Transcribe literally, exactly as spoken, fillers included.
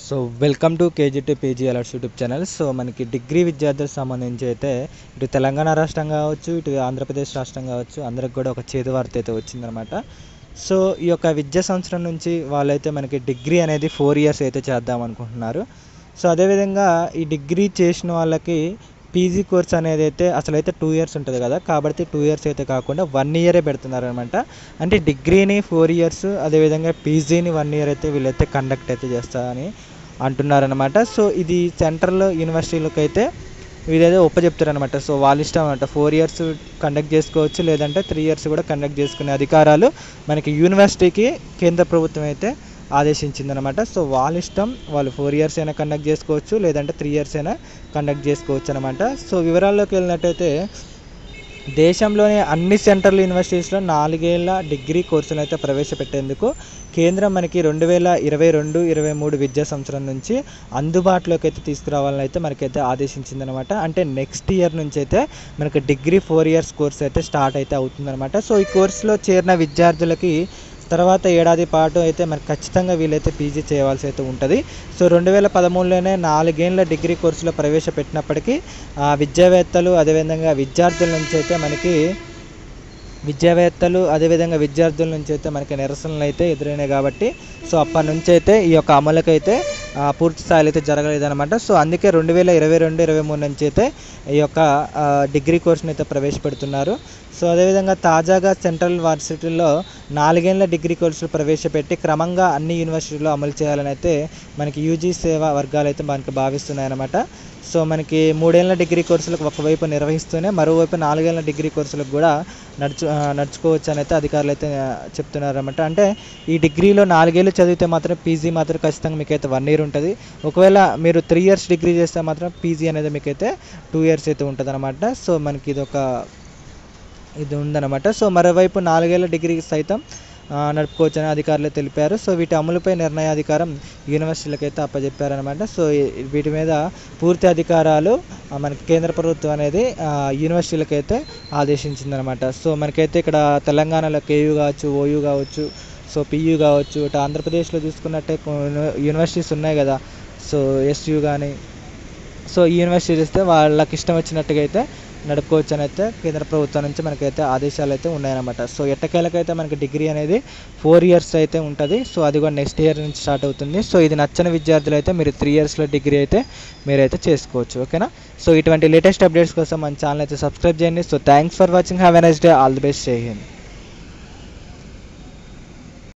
So welcome to KG PG alerts YouTube channel. So మనకి degree విద్యార్థులకు సంబంధించి అయితే ఇటు తెలంగాణ రాష్ట్రం కావచ్చు, ఇటు ఆంధ్రప్రదేశ్ రాష్ట్రం కావచ్చు, అందరికి కూడా ఒక చేదు వార్త అయితే వచ్చిందనమాట. సో ఈ యొక్క విద్యా సంవత్సరం నుంచి వాళ్ళైతే మనకి డిగ్రీ అనేది ఫోర్ ఇయర్స్ అయితే చేద్దాం అనుకుంటున్నారు. సో అదేవిధంగా ఈ డిగ్రీ చేసిన వాళ్ళకి పీజీ కోర్స్ అనేది అయితే అసలు అయితే టూ ఇయర్స్ ఉంటుంది కదా, కాబట్టి టూ ఇయర్స్ అయితే కాకుండా వన్ ఇయరే పెడుతున్నారు అనమాట. అంటే డిగ్రీని ఫోర్ ఇయర్స్ అదేవిధంగా పీజీని వన్ ఇయర్ అయితే వీళ్ళైతే కండక్ట్ అయితే చేస్తారని అంటున్నారనమాట. సో ఇది సెంట్రల్ యూనివర్సిటీలకు అయితే వీళ్ళైతే ఒప్పచెప్తారనమాట. సో వాళ్ళ ఇష్టం అనమాట. ఫోర్ ఇయర్స్ కండక్ట్ చేసుకోవచ్చు, లేదంటే త్రీ ఇయర్స్ కూడా కండక్ట్ చేసుకునే అధికారాలు మనకి యూనివర్సిటీకి కేంద్ర ప్రభుత్వం అయితే ఆదేశించిందనమాట. సో వాళ్ళ ఇష్టం, వాళ్ళు ఫోర్ ఇయర్స్ అయినా కండక్ట్ చేసుకోవచ్చు, లేదంటే త్రీ ఇయర్స్ అయినా కండక్ట్ చేసుకోవచ్చు అనమాట. సో వివరాల్లోకి వెళ్ళినట్టయితే దేశంలోని అన్ని సెంట్రల్ యూనివర్సిటీస్లో నాలుగేళ్ల డిగ్రీ కోర్సులు అయితే ప్రవేశపెట్టేందుకు కేంద్రం మనకి రెండు వేల ఇరవై రెండు ఇరవై మూడు విద్యా సంవత్సరం నుంచి అందుబాటులోకి అయితే తీసుకురావాలని అయితే మనకైతే ఆదేశించిందనమాట. అంటే నెక్స్ట్ ఇయర్ నుంచి అయితే మనకి డిగ్రీ ఫోర్ ఇయర్స్ కోర్స్ అయితే స్టార్ట్ అయితే అవుతుందన్నమాట. సో ఈ కోర్సులో చేరిన విద్యార్థులకి తర్వాత ఏడాది పాటు అయితే మనకు ఖచ్చితంగా వీళ్ళైతే పీజీ చేయవలసి అయితే ఉంటుంది. సో రెండు వేల పదమూడులోనే నాలుగేళ్ల డిగ్రీ కోర్సులో ప్రవేశపెట్టినప్పటికీ విద్యావేత్తలు అదేవిధంగా విద్యార్థుల నుంచి అయితే మనకి విద్యావేత్తలు అదేవిధంగా విద్యార్థుల నుంచి అయితే మనకి నిరసనలు అయితే ఎదురైనాయి కాబట్టి సో అప్పటి నుంచి అయితే ఈ యొక్క అమలుకైతే పూర్తి స్థాయిలో అయితే జరగలేదన్నమాట. సో అందుకే రెండు వేల ఇరవై రెండు ఇరవై మూడు నుంచి అయితే ఈ యొక్క డిగ్రీ కోర్సును అయితే ప్రవేశపెడుతున్నారు. సో అదేవిధంగా తాజాగా సెంట్రల్ యూనివర్సిటీల్లో నాలుగేళ్ల డిగ్రీ కోర్సులు ప్రవేశపెట్టి క్రమంగా అన్ని యూనివర్సిటీల్లో అమలు చేయాలని అయితే మనకి యూజీ సేవా వర్గాలు అయితే మనకి భావిస్తున్నాయన్నమాట. సో మనకి మూడేళ్ల డిగ్రీ కోర్సులకు ఒకవైపు నిర్వహిస్తూనే మరోవైపు నాలుగేళ్ల డిగ్రీ కోర్సులకు కూడా నడుచు నడుచుకోవచ్చు అని అయితే అధికారులు అయితే చెప్తున్నారన్నమాట. అంటే ఈ డిగ్రీలో నాలుగేళ్ళు చదివితే మాత్రం పీజీ మాత్రం ఖచ్చితంగా మీకైతే వన్ ఇయర్ ఉంటుంది. ఒకవేళ మీరు త్రీ ఇయర్స్ డిగ్రీ చేస్తే మాత్రం పీజీ అనేది మీకైతే టూ ఇయర్స్ అయితే ఉంటుంది అనమాట. సో మనకి ఇది ఒక ఇది ఉందన్నమాట. సో మరోవైపు నాలుగేళ్ల డిగ్రీ సైతం నడుపుకోవచ్చని అధికారులు తెలిపారు. సో వీటి అమలుపై నిర్ణయాధికారం యూనివర్సిటీలకు అయితే అప్పచెప్పారనమాట. సో వీటి మీద పూర్తి అధికారాలు మనకి కేంద్ర ప్రభుత్వం అనేది యూనివర్సిటీలకు అయితే ఆదేశించిందనమాట. సో మనకైతే ఇక్కడ తెలంగాణలో కేయూ కావచ్చు, ఓయూ కావచ్చు, సో పియూ కావచ్చు, ఇటు ఆంధ్రప్రదేశ్లో చూసుకున్నట్టే యూనివర్సిటీస్ ఉన్నాయి కదా, సో ఎస్యూ కానీ, సో ఈ యూనివర్సిటీస్ ఇస్తే వాళ్ళకి ఇష్టం వచ్చినట్టుగా అయితే నడుపుకోవచ్చు అని అయితే కేంద్ర ప్రభుత్వం నుంచి మనకైతే ఆదేశాలు అయితే ఉన్నాయన్నమాట. సో ఎట్టకేలకైతే మనకి డిగ్రీ అనేది ఫోర్ ఇయర్స్ అయితే ఉంటుంది. సో అది కూడా నెక్స్ట్ ఇయర్ నుంచి స్టార్ట్ అవుతుంది. సో ఇది నచ్చని విద్యార్థులు అయితే మీరు త్రీ ఇయర్స్లో డిగ్రీ అయితే మీరైతే చేసుకోవచ్చు. ఓకేనా. సో ఇటువంటి లేటెస్ట్ అప్డేట్స్ కోసం మన ఛానల్ అయితే సబ్స్క్రైబ్ చేయండి. So thanks for watching. Have a nice day. All the best. జై హింద్.